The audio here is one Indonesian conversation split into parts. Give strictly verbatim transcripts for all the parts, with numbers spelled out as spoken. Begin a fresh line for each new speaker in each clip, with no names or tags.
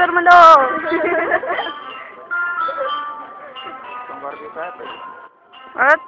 mundur mundur.
Gambar bisa apa?
At.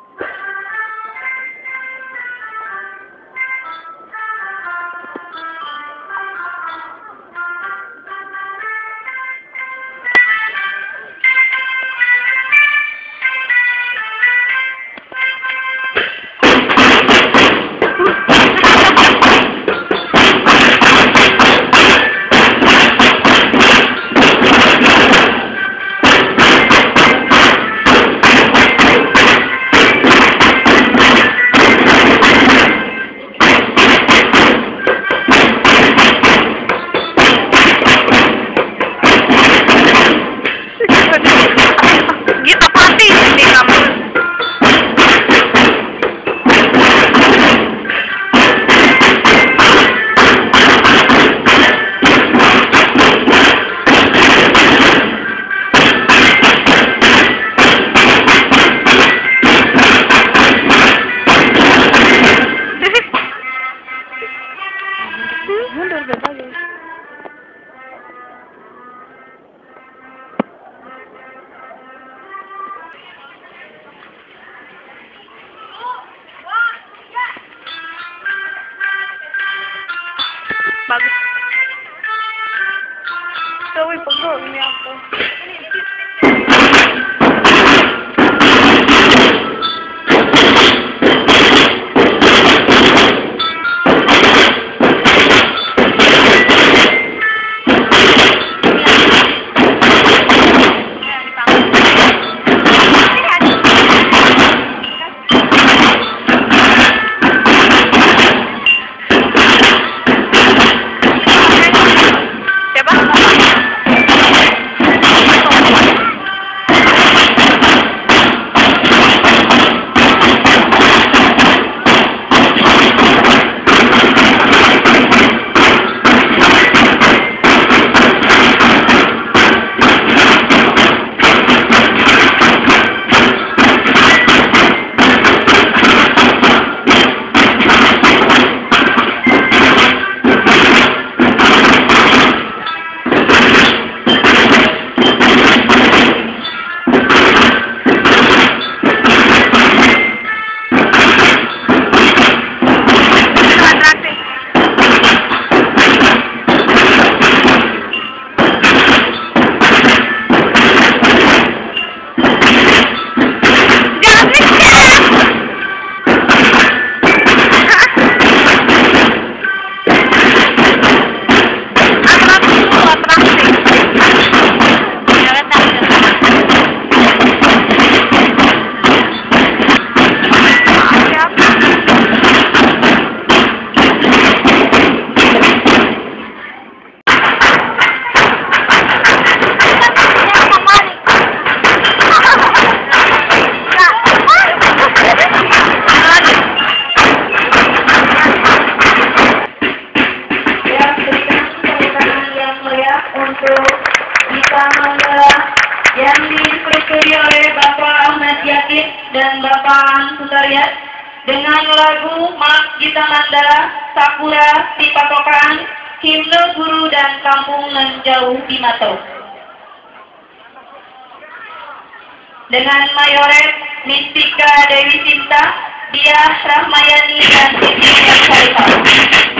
Mundur berbagai. Bagus. Tapi pegel ini aku.
Yang diperistui oleh Bapak Ahmad Yakin dan Bapak Sutariat dengan lagu Mak Gita Mandala, Sakura di Patokan, Himne Guru dan Kampung Nan Jauh di Mato. Dengan mayoret Mistika Dewi Sinta, Diah Rahmayani dan Siti Yang Syarifah.